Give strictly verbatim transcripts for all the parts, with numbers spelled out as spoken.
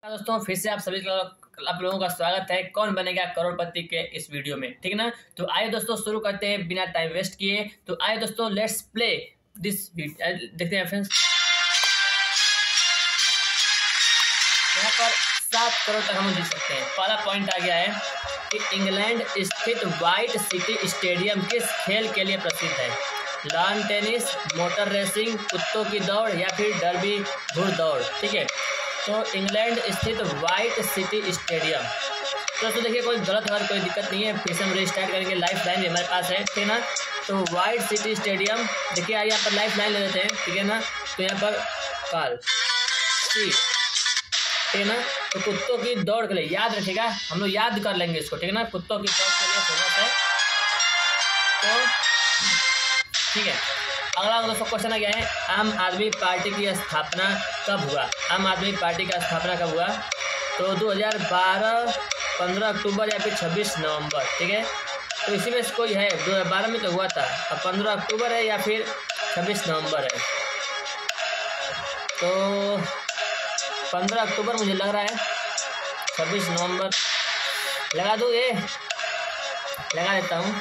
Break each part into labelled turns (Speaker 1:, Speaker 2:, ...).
Speaker 1: दोस्तों फिर से आप सभी आप लोगों का स्वागत है कौन बनेगा करोड़पति के इस वीडियो में। ठीक है ना, तो आइए दोस्तों शुरू करते हैं बिना टाइम वेस्ट किए। तो आइए दोस्तों लेट्स प्ले दिस देखते हैं फ्रेंड्स। यहाँ पर सात करोड़ तक हम जीत सकते हैं। पहला पॉइंट आ गया है कि इंग्लैंड स्थित व्हाइट सिटी स्टेडियम किस खेल के लिए प्रसिद्ध है? लॉन टेनिस, मोटर रेसिंग, कुत्तों की दौड़ या फिर डर्बी घुड़दौड़। ठीक है, तो इंग्लैंड स्थित व्हाइट सिटी स्टेडियम। तो दोस्तों देखिए कोई गलत हमारी कोई दिक्कत नहीं है, फिर से हम रिस्टार्ट करेंगे। लाइफ लाइन हमारे पास है, ठीक है ना। तो व्हाइट सिटी स्टेडियम देखिए यहाँ पर लाइफ लाइन ले लेते हैं, ठीक है ना। तो यहाँ पर काल सी, ठीक है ना। तो कुत्तों की दौड़ के लिए याद रखिएगा, हम लोग याद कर लेंगे इसको, ठीक है ना। कुत्तों की दौड़ के लिए फेमस है। तो ठीक है, अगला दोस्तों क्वेश्चन आ गया है आम आदमी पार्टी की स्थापना कब हुआ? आम आदमी पार्टी का स्थापना कब हुआ? तो दो हज़ार बारह, पंद्रह अक्टूबर या फिर छब्बीस नवंबर। ठीक है, तो इसी में से कोई है। दो हज़ार बारह में तो हुआ था, अब पंद्रह अक्टूबर है या फिर छब्बीस नवंबर है। तो पंद्रह अक्टूबर मुझे लग रहा है, छब्बीस नवंबर लगा दूँ, ये लगा देता हूँ।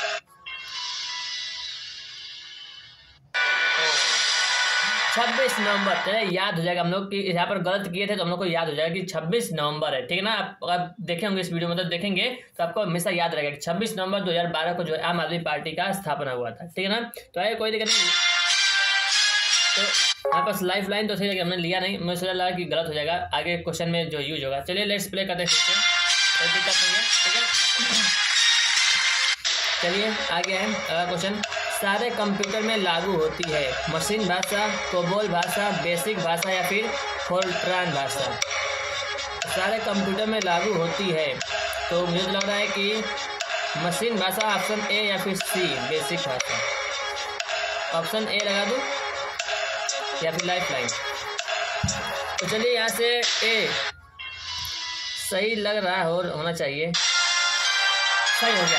Speaker 1: छब्बीस नवंबर, तो याद हो जाएगा हम लोग कि यहाँ पर गलत किए थे तो हम लोग को याद हो जाएगा कि छब्बीस नवंबर है। ठीक है ना, आप आप देखे होंगे इस वीडियो में, तो देखेंगे तो आपको हमेशा याद रहेगा कि छब्बीस नवंबर दो हज़ार बारह को जो आम आदमी पार्टी का स्थापना हुआ था। ठीक है ना, तो आए कोई दिक्कत नहीं। तो यहाँ पर लाइफ लाइन तो सही लगे, हमने लिया नहीं, मुझे सोचा लगा कि गलत हो जाएगा आगे क्वेश्चन में जो यूज होगा। चलिए लेट्स प्ले करते हैं, कोई दिक्कत नहीं है। ठीक है, चलिए आ गया है अगला क्वेश्चन। सारे कंप्यूटर में लागू होती है मशीन भाषा, कोबोल भाषा, बेसिक भाषा या फिर फोर्ट्रान भाषा? सारे कंप्यूटर में लागू होती है, तो मुझे लग रहा है कि मशीन भाषा ऑप्शन ए या फिर सी बेसिक भाषा। ऑप्शन ए लगा दूँ या फिर लाइफ लाइन? तो चलिए यहाँ से ए सही लग रहा है और होना चाहिए, सही हो गया।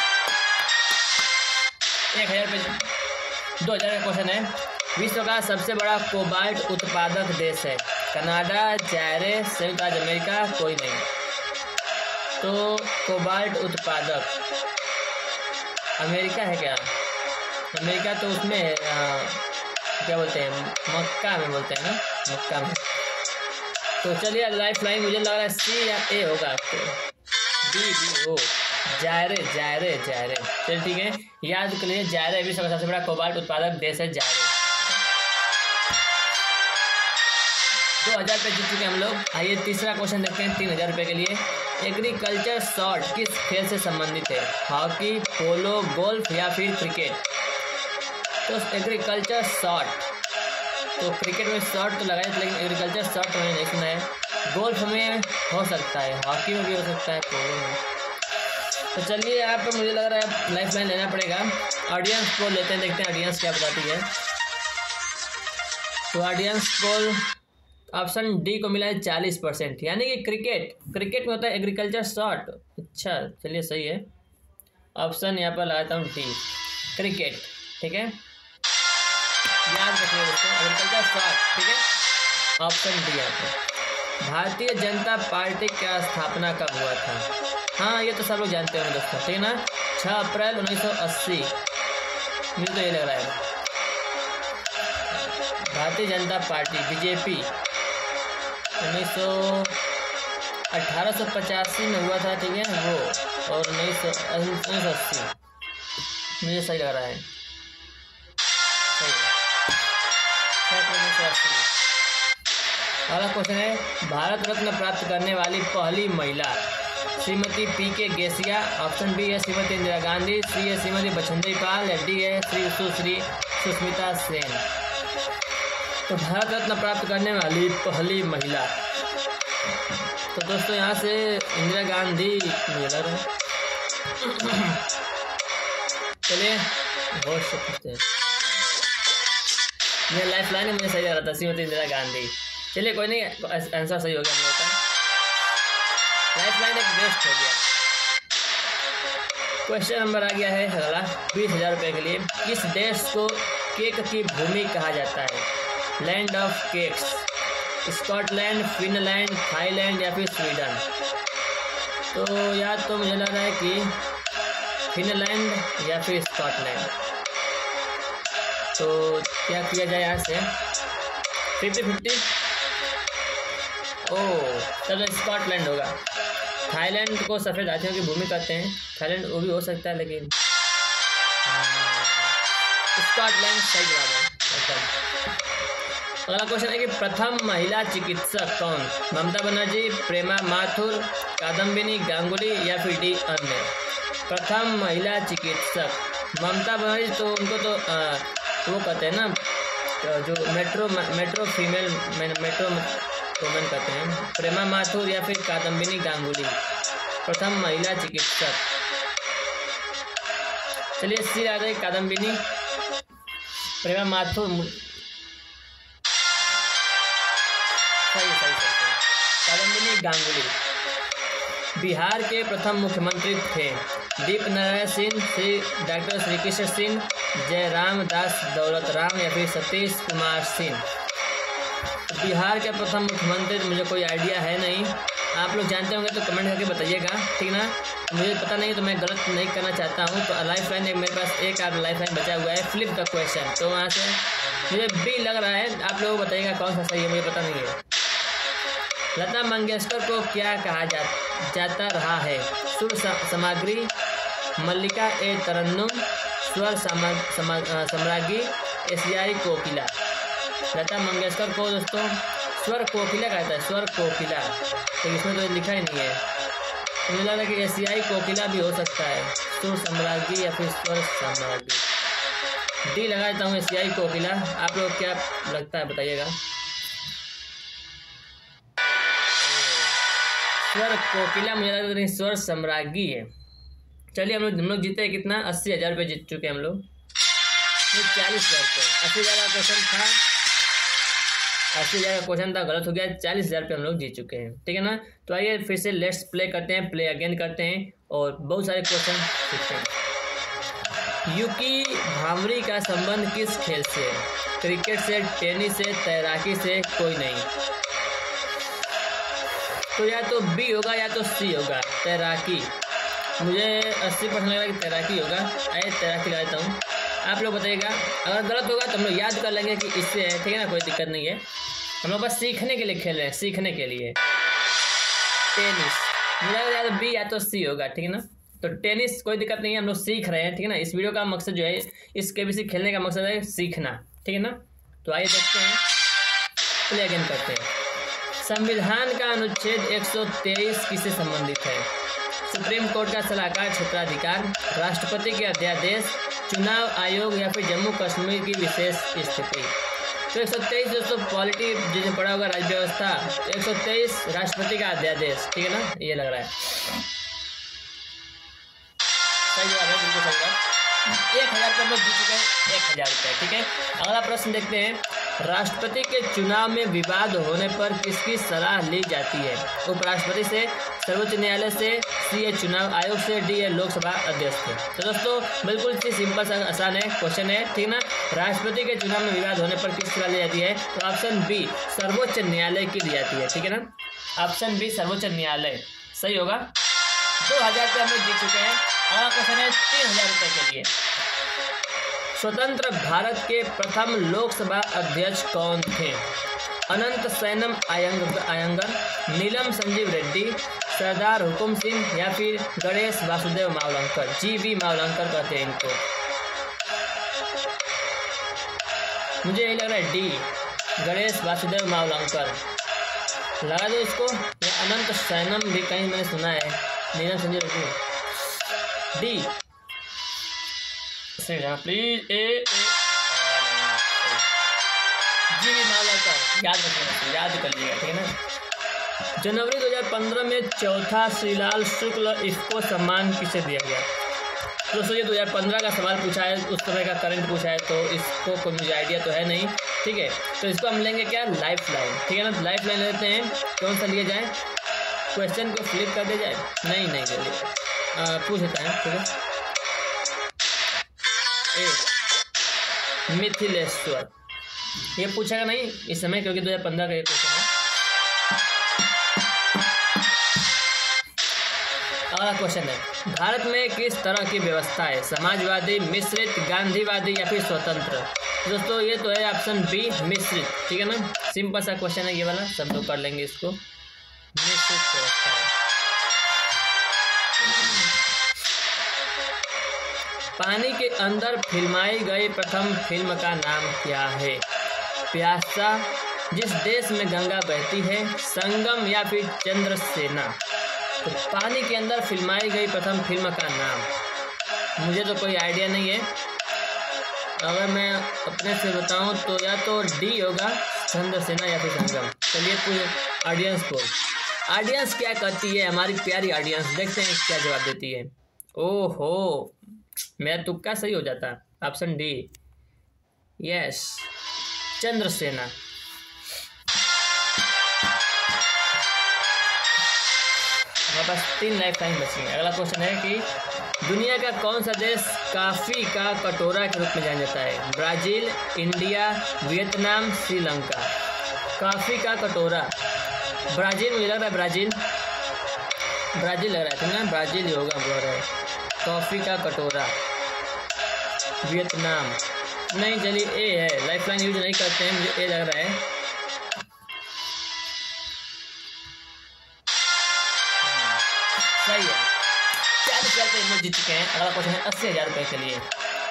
Speaker 1: एक हज़ार पे दो हज़ार का क्वेश्चन है। विश्व का सबसे बड़ा कोबाल्ट उत्पादक देश है? कनाडा, जायरे, संयुक्त राज्य अमेरिका, कोई नहीं। तो कोबाल्ट उत्पादक अमेरिका है क्या? अमेरिका तो उसमें है, आ, क्या बोलते हैं, मक्का में बोलते हैं ना, मक्का में। तो चलिए लाइफ लाइन मुझे लग रहा है सी या ए होगा। तो डी डी ओ जायरे जायरे जायरे चलिए ठीक है, याद कर लीजिए जायरे विश्व का सबसे बड़ा कोबाल्ट उत्पादक देश है, जायरे। दो हजार पे जीत चुके हम लोग। आइए तीसरा क्वेश्चन देखते हैं तीन हजार रुपये के लिए। एग्रीकल्चर शॉट किस खेल से संबंधित है? हॉकी, पोलो, गोल्फ या फिर क्रिकेट? तो एग्रीकल्चर शॉट, तो क्रिकेट में शॉट तो लगाए थे लेकिन एग्रीकल्चर शॉट मैंने नहीं सुना है। गोल्फ में हो सकता है, हॉकी में भी हो सकता है, पोलो में। तो चलिए यहाँ पर मुझे लग रहा है लाइफ लाइन लेना पड़ेगा। ऑडियंस पोल लेते हैं, देखते हैं ऑडियंस क्या बताती है। तो ऑडियंस पोल ऑप्शन डी को मिला है चालीस परसेंट, यानी कि क्रिकेट क्रिकेट में होता है एग्रीकल्चर शॉट। अच्छा चलिए सही है, ऑप्शन यहाँ पर लगाता हूँ डी क्रिकेट। ठीक है, याद रखिए दोस्तों एग्रीकल्चर शॉट। ठीक है, ऑप्शन डी यहाँ पर। भारतीय जनता पार्टी का स्थापना कब हुआ था? हाँ ये तो सब लोग जानते होंगे दोस्तों, ठीक है ना, छह अप्रैल उन्नीस सौ अस्सी। मुझे तो ये लग रहा है भारतीय जनता पार्टी बीजेपी उन्नीस सौ अठारह सौ पचासी में हुआ था, ठीक है वो, और उन्नीस सौ उन्नीस सौ अस्सी मुझे सही लग रहा है, सही है, छह अप्रैल उन्नीस सौ अस्सी। अगला क्वेश्चन है भारत रत्न प्राप्त करने वाली पहली महिला? श्रीमती पी के गेसिया, ऑप्शन बी है श्रीमती इंदिरा गांधी, सी है श्रीमती बछेंद्री पाल, या डी है श्री सुश्री सुष्मिता सेन। तो भारत रत्न प्राप्त करने वाली पहली महिला, तो दोस्तों यहाँ से इंदिरा गांधी मुझे लग रहा है। चलिए बहुत से पूछते हैं, ये लाइफ लाइन मुझे सही लग रहा था, श्रीमती इंदिरा गांधी। चलिए कोई नहीं, आंसर सही हो गया हम लोग का, लाइफ लाइन एक बेस्ट हो गया। क्वेश्चन नंबर आ गया है अगला बीस हजार रुपये के लिए। किस देश को केक की भूमि कहा जाता है? Land of cakes, Scotland, Finland, Thailand या फिर स्वीडन। तो या तो मुझे लग रहा है कि फिनलैंड या फिर स्कॉटलैंड। तो क्या किया जाए यहाँ से, फिफ्टी फिफ्टी। ओह चलो स्कॉटलैंड होगा। थाईलैंड को सफ़ेद हाथियों की भूमि कहते हैं, थाईलैंड वो भी हो सकता है, लेकिन स्कॉटलैंड सही जवाब है एकदम। अगला क्वेश्चन है कि प्रथम महिला चिकित्सक कौन? ममता बनर्जी, प्रेमा माथुर, कादम्बिनी गांगुली या फिर डी अन्य। प्रथम महिला चिकित्सक ममता बनर्जी, तो उनको तो आ, वो कहते हैं ना, तो जो metro metro female metro women कहते हैं। प्रेमा माथुर या फिर कादम्बिनी गांगुली, प्रथम महिला चिकित्सक। चलिए सी आ गई कादम्बिनी, प्रेमा माथुर सही सही सही कादम्बिनी गांगुली। बिहार के प्रथम मुख्यमंत्री थे दीप नारायण सिंह, श्री डॉक्टर श्री कृष्ण सिंह, जयराम दास दौलत राम या फिर सतीश कुमार सिंह। बिहार के प्रथम मुख्यमंत्री मुझे कोई आइडिया है नहीं, आप लोग जानते होंगे तो कमेंट करके बताइएगा, ठीक ना। मुझे पता नहीं तो मैं गलत नहीं करना चाहता हूँ। तो लाइफ लाइन एक मेरे पास एक और लाइफ लाइन बचा हुआ है, फ्लिप द क्वेश्चन। तो वहाँ से मुझे बी लग रहा है, आप लोग बताइएगा कौन सा सही है, मुझे पता नहीं है। लता मंगेशकर को क्या कहा जा, जाता रहा है? सुर सामग्री, मल्लिका ए तरन्नुम, स्वर सम्राज्ञी, एशियाई कोकिला। लता मंगेशकर को दोस्तों स्वर कोकिला कहता है, स्वर कोकिला। तो इसमें तो लिखा ही नहीं है, तो मुझे लग रहा है कि एशियाई कोकिला भी हो सकता है, सुर सम्राज्ञी या फिर स्वर सम्राज्ञी। डी लगा देता हूँ, एशियाई कोकिला। आप लोग क्या लगता है बताइएगा। स्वर कोकिला मुझे लग रहा है स्वर सम्राज्ञी है। चलिए हम लोग हम लोग जीते कितना, अस्सी हज़ार रुपये जीत चुके हैं हम लोग। चालीस हज़ार रुपये, अस्सी हज़ार का क्वेश्चन था, अस्सी हज़ार का क्वेश्चन था, गलत हो गया। चालीस हज़ार रुपये हम लोग जीत चुके हैं, ठीक है ना। तो आइए फिर से लेट्स प्ले करते हैं, प्ले अगेन करते हैं और बहुत सारे क्वेश्चन सीखते हैं। युकी भांवरी का संबंध किस खेल से? क्रिकेट से, टेनिस से, तैराकी से, कोई नहीं। तो या तो बी होगा या तो सी होगा, तैराकी। मुझे अस्सी परसेंट लग रहा है कि तैराकी होगा। आइए तैराकी लगा देता हूँ, आप लोग बताइएगा। अगर गलत होगा तो हम लोग याद कर लेंगे कि इससे है, ठीक है ना, कोई दिक्कत नहीं है। हम लोग बस सीखने के लिए खेल रहे हैं, सीखने के लिए। टेनिस मुझे लग रहा है बी या तो सी होगा, ठीक है ना। तो टेनिस कोई दिक्कत नहीं है, हम लोग सीख रहे हैं, ठीक है ना। इस वीडियो का मकसद जो है, इस केबीसी खेलने का मकसद है सीखना, ठीक है ना। तो आइए देखते हैं, प्ले अगेन करते हैं। संविधान का अनुच्छेद एक सौ तेईस किससे संबंधित है? सुप्रीम कोर्ट का सलाहकार क्षेत्राधिकार, राष्ट्रपति के अध्यादेश, चुनाव आयोग या फिर जम्मू कश्मीर की विशेष स्थिति। तो एक सौ तेईस दोस्तों पॉलिटी जिसे पढ़ा होगा राज्य व्यवस्था, एक सौ तेईस राष्ट्रपति का अध्यादेश, ठीक है ना, ये लग रहा है सही जवाब है, बिल्कुल सही जवाब। एक हज़ार रुपये हम लोग जीत चुके हैं, एक हज़ार रुपये, ठीक है। अगला प्रश्न देखते हैं। राष्ट्रपति के चुनाव में विवाद होने पर किसकी सलाह ली जाती है? उपराष्ट्रपति से, सर्वोच्च न्यायालय से, सी है चुनाव आयोग से, डी है लोकसभा अध्यक्ष से। तो दोस्तों बिल्कुल सी सिंपल सा आसान है क्वेश्चन है, ठीक ना। राष्ट्रपति के चुनाव में विवाद होने पर किसकी सलाह ली जाती है? तो ऑप्शन बी सर्वोच्च न्यायालय की दी जाती है, ठीक है ना। ऑप्शन बी सर्वोच्च न्यायालय सही होगा। दो हज़ार रुपये हम लोग जीत चुके हैं। अगला क्वेश्चन है तीन हज़ार रुपये के लिए। स्वतंत्र भारत के प्रथम लोकसभा अध्यक्ष कौन थे? अनंत सैनम अयंगर, नीलम संजीव रेड्डी, सरदार हुकुम सिंह या फिर गणेश वासुदेव मावलंकर। जी वी मावलंकर कहते हैं इनको। मुझे यही लग रहा है डी गणेश वासुदेव मावलंकर। लगा दो इसको, या अनंत सैनम भी कहीं मैंने सुना है, Neelam Sanjiva Reddy. D please A G V Mavalankar, याद रखिएगा, याद कर लीजिएगा, ठीक है ना। जनवरी दो हज़ार पंद्रह में चौथा श्रीलाल शुक्ल इफ्को सम्मान किसे दिया गया? दोस्तों ये दो हज़ार पंद्रह का सवाल पूछा है, उस समय का करंट पूछा है, तो इसको कोई मुझे आइडिया तो है नहीं, ठीक है। तो इसको हम लेंगे क्या, लाइफ लाइन, ठीक है ना। लाइफ लाइन लेते हैं, कौन सा लिया जाए? क्वेश्चन को फ्लिप कर दिया जाए? नहीं नहीं चलिए पूछ लेते हैं, ठीक है। ए मिथिलेश्वर, ये पूछेगा नहीं इस समय क्योंकि दो हज़ार पंद्रह का ये क्वेश्चन है। अगला क्वेश्चन है, भारत में किस तरह की व्यवस्था है, समाजवादी, मिश्रित, गांधीवादी या फिर स्वतंत्र। दोस्तों ये तो है ऑप्शन बी मिश्रित, ठीक है ना। सिंपल सा क्वेश्चन है ये वाला, सब लोग कर लेंगे इसको। मिश्रित व्यवस्था है। पानी के अंदर फिल्माई गई प्रथम फिल्म का नाम क्या है, प्यासा, जिस देश में गंगा बहती है, संगम या फिर चंद्रसेना। तो पानी के अंदर फिल्माई गई प्रथम फिल्म का नाम मुझे तो कोई आइडिया नहीं है। अगर मैं अपने से बताऊं तो या तो डी होगा, चंद्रसेना या फिर संगम। चलिए पूरे ऑडियंस को, ऑडियंस क्या कहती है, हमारी प्यारी ऑडियंस, देखते हैं क्या जवाब देती है। ओहो, मेरा तुक्का सही हो जाता। Option D, yes, Chandrasena. हमारे पास तीन लाइफ टाइम बची है। अगला क्वेश्चन है कि दुनिया का कौन सा देश कॉफ़ी का कटोरा के रूप में जाना जाता है, Brazil, India, Vietnam, Sri Lanka. Coffee का कटोरा, ब्राज़ील, मुझे लग रहा है ब्राज़ील, ब्राज़ील लग रहा है ना, ब्राज़ील ही होगा बोल रहा है। कॉफ़ी का कटोरा, वियतनाम नहीं, चलिए ए है, लाइफ लाइन यूज नहीं करते हैं, मुझे ए लग रहा है। सही है, चालीस हज़ार रुपये जीत चुके हैं। अगला क्वेश्चन है अस्सी हज़ार रुपये के लिए,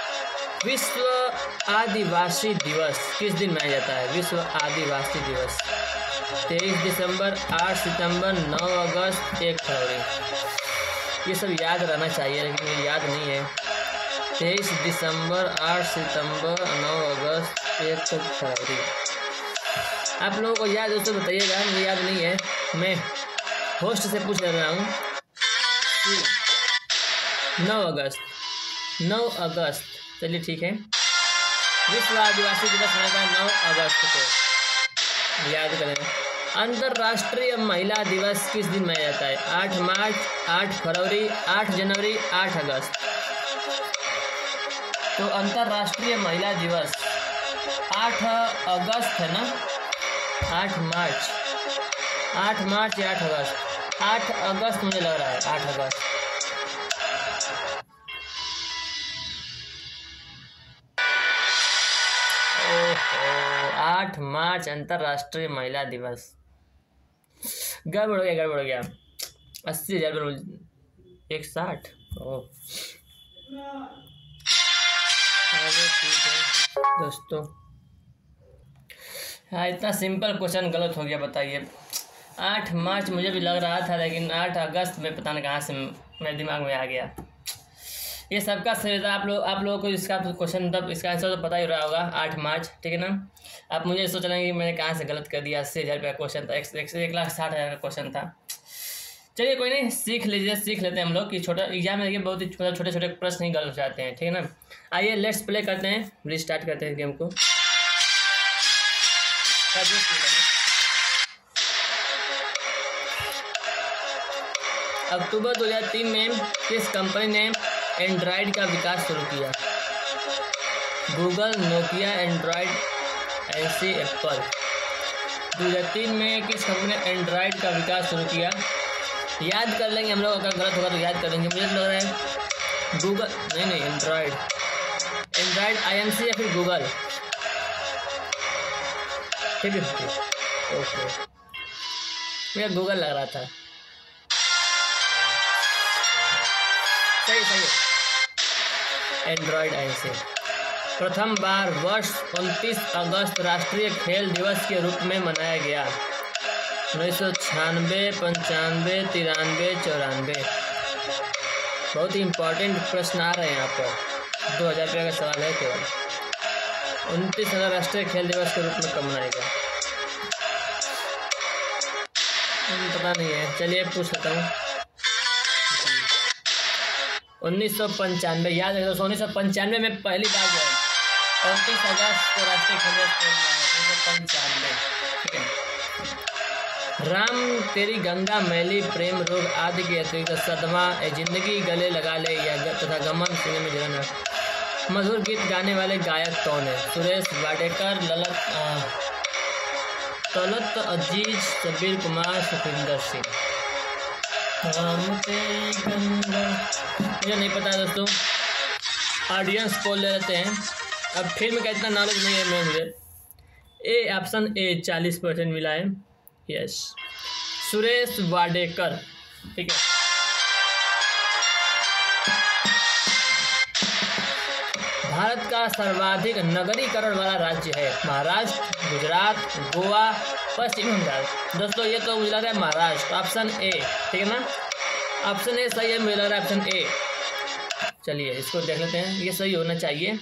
Speaker 1: विश्व आदिवासी दिवस किस दिन मनाया जाता है, विश्व आदिवासी दिवस। तेईस दिसंबर, आठ सितंबर, नौ अगस्त, एक फरवरी। ये सब याद रहना चाहिए लेकिन ये याद नहीं है। तेईस दिसंबर, आठ सितंबर, नौ अगस्त, एक फरवरी। आप लोगों को याद हो तो बताइएगा, मुझे याद नहीं है, मैं होस्ट से पूछ रहा हूँ। नौ अगस्त, नौ अगस्त, चलिए ठीक है। विश्व आदिवासी दिवस मनाया नौ अगस्त को, याद करें। अंतर्राष्ट्रीय महिला दिवस किस दिन मनाया जाता है, आठ मार्च, आठ फरवरी, आठ जनवरी, आठ अगस्त। तो अंतर्राष्ट्रीय महिला दिवस आठ अगस्त है ना, आठ मार्च, आठ मार्च या आठ अगस्त, आठ अगस्त मुझे लग रहा है, आठ अगस्त। ओहो, आठ मार्च अंतर्राष्ट्रीय महिला दिवस। गड़बड़ हो गया, गड़बड़ हो गया। अस्सी हजार एक साठ। ओह ठीक है दोस्तों, हाँ इतना सिंपल क्वेश्चन गलत हो गया, बताइए। आठ मार्च मुझे भी लग रहा था, लेकिन आठ अगस्त में पता नहीं कहाँ से मेरे दिमाग में आ गया। ये सबका सही था। आप लोग आप लोगों को इसका क्वेश्चन तब इसका आंसर तो पता ही रहा होगा, आठ मार्च, ठीक है ना। आप मुझे सोच रहे हैं कि मैंने कहाँ से गलत कर दिया। अस्सी हज़ार रुपये का क्वेश्चन था, एक, एक, एक लाख साठ हज़ार का क्वेश्चन था। चलिए कोई नहीं, सीख लीजिए, सीख लेते हैं हम लोग कि छोटा एग्जाम में देखिए बहुत ही छोटे छोटे छोटे प्रश्न ही गलत हो जाते हैं, ठीक है ना। आइए लेट्स प्ले करते हैं, रिस्टार्ट करते हैं गेम को। अक्टूबर दो हज़ार तीन में किस कंपनी ने एंड्रॉयड का विकास शुरू किया, गूगल, नोकिया, एंड्रॉयड, ऐसी एप्पल। दो हज़ार तीन में किस कंपनी ने एंड्रॉयड का विकास शुरू किया, याद कर लेंगे हम लोग, अगर गलत होगा तो याद कर लेंगे। मुझे लग रहा है गूगल, नहीं नहीं Android, Android I M C या फिर गूगल, ठीक है। ओके, मुझे गूगल लग रहा था। सही सही है, एंड्रॉयड आई से। प्रथम बार वर्ष उनतीस अगस्त राष्ट्रीय खेल दिवस के रूप में मनाया गया, उन्नीस सौ छियानवे, पंचानवे, तिरानवे, चौरानवे। बहुत ही इम्पोर्टेंट प्रश्न आ रहे हैं यहाँ पर, दो हज़ार रुपये का सवाल है केवल। उनतीस अगस्त राष्ट्रीय खेल दिवस के रूप में कब मनाया गया, पता नहीं है, चलिए पूछ लेता हूँ। उन्नीस सौ पंचानवे, याद है दोस्तों, उन्नीस सौ पंचानवे में पहली बार जो है उनतीस अगस्त को राष्ट्रीय खेल दिवस उन्नीस सौ पंचानवे, ठीक है। राम तेरी गंगा मैली, प्रेम रोग आदि के अतिरिक्त सदमा, जिंदगी गले लगा ले या तथा गमन सिने में जलन, मधुर गीत गाने वाले गायक कौन है, सुरेश वाडेकर, ललत तलत अजीज, सबीर कुमार, सुखविंदर सिंह। हम तेरी गंगा, मुझे नहीं पता है दोस्तों, ऑडियंस पोल ले लेते हैं। अब फिल्म का इतना नॉलेज नहीं है मैं मुझे। ए ऑप्शन ए चालीस परसेंट मिला है, यस, सुरेश वाडेकर, ठीक है। भारत का सर्वाधिक नगरीकरण वाला राज्य है महाराष्ट्र, गुजरात, गोवा, पश्चिम बंगाल। दोस्तों ये तो मुझे लग रहा है महाराष्ट्र, ऑप्शन ए, ठीक है ना, ऑप्शन ए सही है, मुझे लग रहा है ऑप्शन ए। चलिए इसको देख लेते हैं, ये सही होना चाहिए।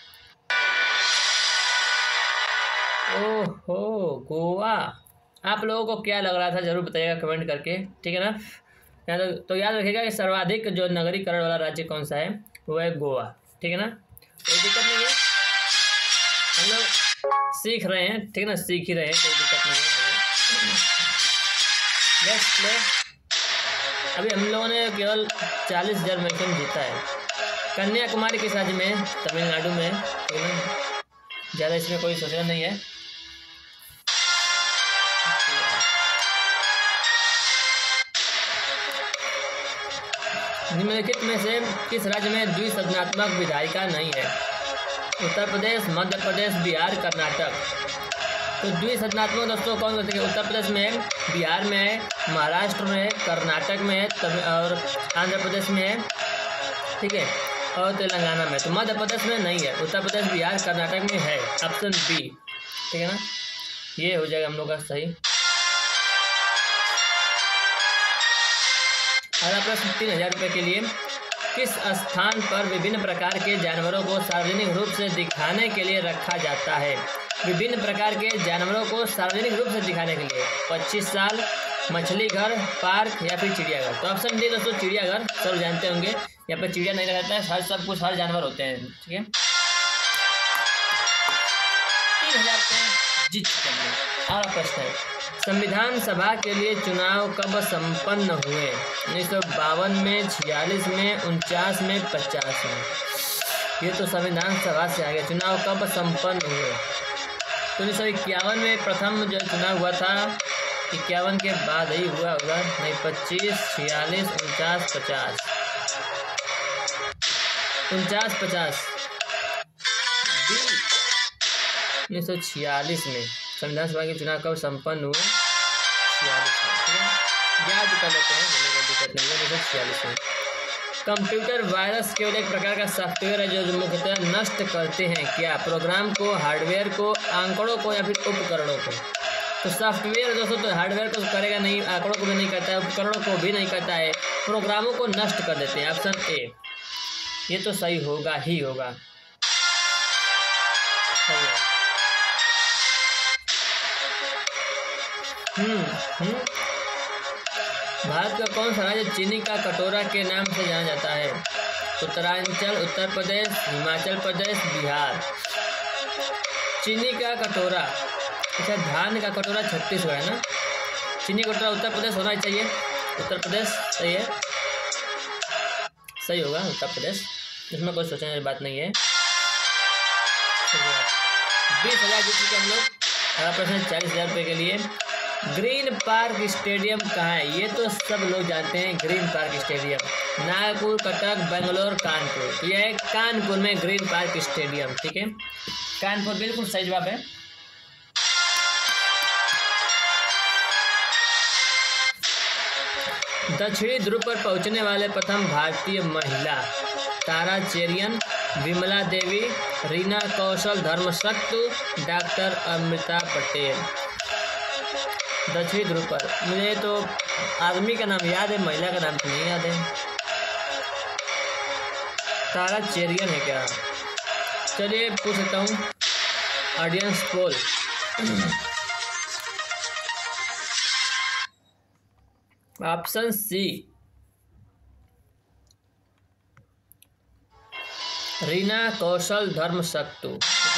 Speaker 1: ओहो गोवा, आप लोगों को क्या लग रहा था जरूर बताइएगा कमेंट करके, ठीक है ना। याद तो याद रखिएगा कि सर्वाधिक जो नगरीकरण वाला राज्य कौन सा है, वो है गोवा, ठीक है ना। कोई दिक्कत नहीं है, हम लोग सीख रहे हैं, ठीक है ना, सीख ही रहे हैं, कोई दिक्कत नहीं है। Next play. अभी हम लोगों ने केवल चालीस हज़ार मैच जीता है। कन्याकुमारी किस राज्य में, तमिलनाडु में, ठीक है ना, ज़्यादा इसमें कोई सोचना नहीं है। निम्नलिखित में से किस राज्य में द्विसदनात्मक विधायिका नहीं है? उत्तर प्रदेश, मध्य प्रदेश, बिहार, कर्नाटक। तो द्विसदनात्मक दोस्तों कौन कहते हैं? उत्तर प्रदेश में है, बिहार में है, महाराष्ट्र में है, कर्नाटक में है, तमिल और आंध्र प्रदेश में है, ठीक है, और तेलंगाना में। तो मध्य प्रदेश में नहीं है, उत्तर प्रदेश, बिहार, कर्नाटक में है, ऑप्शन बी, ठीक है ना, ये हो जाएगा हम लोग का सही। अगला प्रश्न तीन हजार रुपये के लिए, किस स्थान पर विभिन्न प्रकार के जानवरों को सार्वजनिक रूप से दिखाने के लिए रखा जाता है? विभिन्न प्रकार के जानवरों को सार्वजनिक रूप से दिखाने के लिए पच्चीस साल, मछली घर, पार्क या फिर चिड़ियाघर। तो ऑप्शन डी दोस्तों चिड़ियाघर, सब जानते होंगे, यहाँ पर चिड़िया नहीं रहता है, हर सब कुछ हर जानवर होते हैं, ठीक है। तीन हजार रुपये जीत चुके हैं। अगला प्रश्न है, संविधान सभा के लिए चुनाव कब संपन्न हुए? उन्नीस सौ बावन में, छियालीस में, उनचास में, पचास में। ये तो संविधान सभा से आ गया। चुनाव कब संपन्न हुए? तो उन्नीस सौ इक्यावन में प्रथम जो चुनाव हुआ था, इक्यावन के बाद ही हुआ होगा, नहीं, पच्चीस, छियालीस, उनचास, पचास, उनचास, पचास, उन्नीस सौ छियालीस में संविधान सभा के चुनाव कब संपन्न हुए? छियालीस में, ठीक है, याद कर लेते हैं, कोई दिक्कत नहीं है। उन्नीस सौ छियालीस में। कंप्यूटर वायरस केवल एक प्रकार का सॉफ्टवेयर है जो मुख्यतः नष्ट करते हैं क्या? प्रोग्राम को, हार्डवेयर को, आंकड़ों को या फिर उपकरणों को? तो सॉफ्टवेयर दोस्तों तो हार्डवेयर को करेगा नहीं, आंकड़ों को भी नहीं करता है, उपकरणों को भी नहीं करता है, प्रोग्रामों को नष्ट कर देते हैं, ऑप्शन ए। ये तो सही होगा ही होगा। हम्म हम्म भारत का कौन सा राज्य चीनी का कटोरा के नाम से जाना जाता है? उत्तरांचल, उत्तर प्रदेश, हिमाचल प्रदेश, बिहार। चीनी का कटोरा, अच्छा, धान का कटोरा छत्तीसगढ़ है ना, चीनी का कटोरा उत्तर प्रदेश होना चाहिए, उत्तर प्रदेश सही है, सही होगा उत्तर प्रदेश, इसमें कोई सोचने वाली बात नहीं है। बीस हजार जीत चुके हम लोग। अगला प्रश्न चालीस हजार रुपये के लिए, ग्रीन पार्क स्टेडियम कहाँ है? ये तो सब लोग जानते हैं, Green Park stadium Nagpur, Cuttack, Bangalore, Kanpur. तो यह है कानपुर में ग्रीन पार्क स्टेडियम, ठीक है, कानपुर बिल्कुल सही जवाब है। दक्षिणी ध्रुव पर पहुंचने वाले प्रथम भारतीय महिला? तारा चेरियन, विमला देवी, रीना कौशल धर्मशक्तु, डॉक्टर अमृता पटेल। दक्षिणी ध्रुव पर, मुझे तो आदमी का नाम याद है, महिला का नाम तो नहीं याद है। तारा चेरियन है क्या? चलिए पूछ लेता हूँ, audience poll. Option C, Reena Kaushal Dharmshaktu.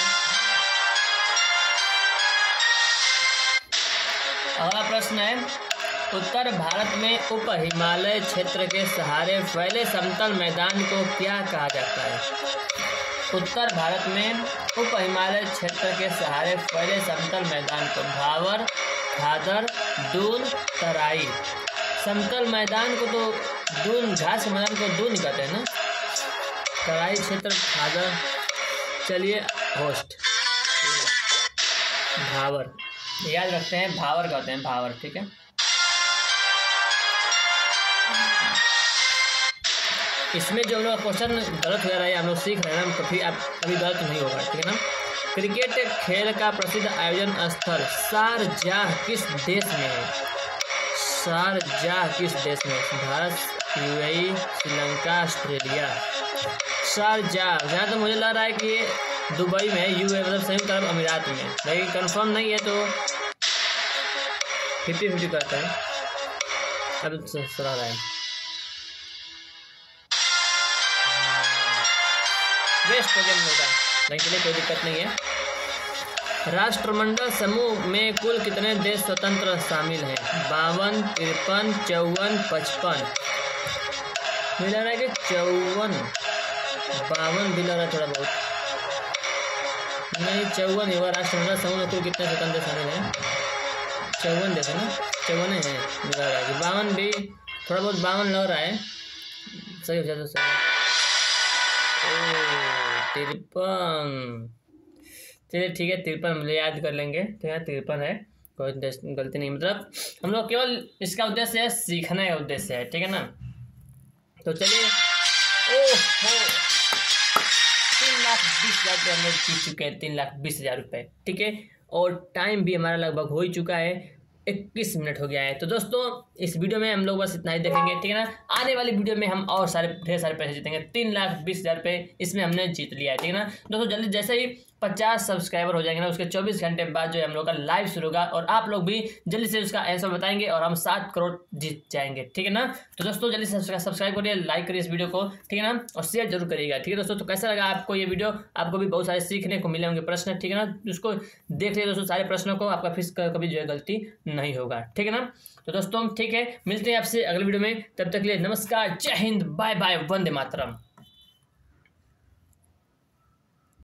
Speaker 1: अगला प्रश्न है, उत्तर भारत में उप हिमालय क्षेत्र के सहारे फैले समतल मैदान को क्या कहा जाता है? उत्तर भारत में उप हिमालय क्षेत्र के सहारे फैले समतल मैदान को भावर, खादर, दून, तराई। समतल मैदान को तो दून, घास के मैदान को दून कहते हैं ना। तराई क्षेत्र भादर, चलिए होस्ट भावर, याद रखते हैं भावर कहते हैं, भावर, ठीक है। इसमें जो हम लोग क्वेश्चन गलत हो रहा है हम लोग सीख रहे हैं ना, कभी आप कभी गलत नहीं होगा, ठीक है ना। क्रिकेट खेल का प्रसिद्ध आयोजन स्थल शारजाह किस देश में है? शारजाह किस देश में? Bharat, UAE, Sri Lanka, Australia. शारजाह, जहाँ तक तो मुझे लग रहा है कि ये दुबई में, यूएई मतलब संयुक्त अरब अमीरात में, लेकिन कंफर्म नहीं है तो फिफ्टी फिफ्टी करते हैं। अब सलाह रहा है वेस्ट हो गया होगा, लेकिन चलिए कोई दिक्कत नहीं है। राष्ट्रमंडल समूह में कुल कितने देश स्वतंत्र शामिल हैं? बावन, तिरपन, चौवन, पचपन। मुझे लग रहा है कि चौवन, बावन भी लग रहा है थोड़ा बहुत, नहीं चौवन ही हुआ। राष्ट्रमंडल समूह में कुल कितने स्वतंत्र शामिल हैं? चौवन देश है ना, चौवन है, लग रहा है कि बावन भी थोड़ा बहुत, बावन लग रहा है, सही हो जाए तो सही। तिरपन, चलिए ठीक है, तिरपन हम याद कर लेंगे, ठीक है, तिरपन है, कोई गलती नहीं, मतलब हम लोग केवल इसका उद्देश्य है सीखने का उद्देश्य है, ठीक है ना। तो चलिए, ओह हो, तीन लाख बीस हज़ार रुपये हम लोग जीत चुके हैं, तीन लाख बीस हज़ार रुपये, ठीक है। और टाइम भी हमारा लगभग हो ही चुका है, इक्कीस मिनट हो गया है। तो दोस्तों इस वीडियो में हम लोग बस इतना ही देखेंगे, ठीक है ना। आने वाली वीडियो में हम और सारे ढेर सारे पैसे जीतेंगे, तीन लाख बीस हज़ार रुपये इसमें हमने जीत लिया है, ठीक है ना। दोस्तों जल्दी जैसे ही पचास सब्सक्राइबर हो जाएंगे ना, उसके चौबीस घंटे बाद जो है हम लोग का लाइव शुरू होगा, और आप लोग भी जल्दी से उसका आंसर बताएंगे और हम सात करोड़ जीत जाएंगे, ठीक है ना। तो दोस्तों जल्दी से सब्सक्राइब करिए, लाइक करिए इस वीडियो को, ठीक है ना, और शेयर जरूर करिएगा, ठीक है दोस्तों। तो कैसा लगा आपको ये वीडियो? आपको भी बहुत सारे सीखने को मिले होंगे प्रश्न, ठीक है ना। उसको देख लीजिए दोस्तों, सारे प्रश्नों को, आपका फिर कभी जो है गलती नहीं होगा, ठीक है ना। तो दोस्तों ठीक है, मिलते हैं आपसे अगले वीडियो में, तब तक के लिए नमस्कार, जय हिंद, बाय बाय, वंदे मातरम।